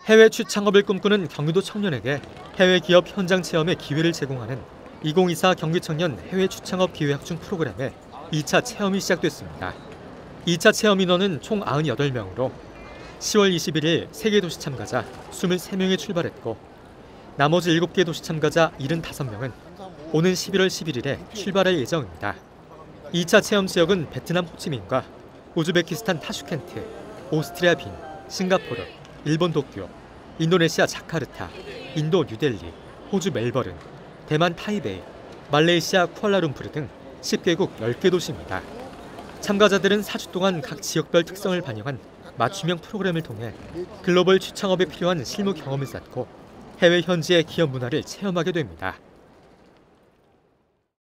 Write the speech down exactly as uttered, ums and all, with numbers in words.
해외 취창업을 꿈꾸는 경기도 청년에게 해외 기업 현장 체험의 기회를 제공하는 이천이십사 경기청년 해외 취창업 기회학중 프로그램의 이 차 체험이 시작됐습니다. 이 차 체험 인원은 총 구십팔 명으로 시월 이십일일 세 개 도시 참가자 이십삼 명이 출발했고 나머지 일곱 개 도시 참가자 칠십오 명은 오는 십일월 십일일에 출발할 예정입니다. 이 차 체험 지역은 베트남 호치민과 우즈베키스탄 타슈켄트, 오스트리아 빈, 싱가포르, 일본 도쿄, 인도네시아 자카르타, 인도 뉴델리, 호주 멜버른, 대만 타이베이, 말레이시아 쿠알라룸푸르 등 십 개국 열 개 도시입니다. 참가자들은 사 주 동안 각 지역별 특성을 반영한 맞춤형 프로그램을 통해 글로벌 취창업에 필요한 실무 경험을 쌓고 해외 현지의 기업 문화를 체험하게 됩니다.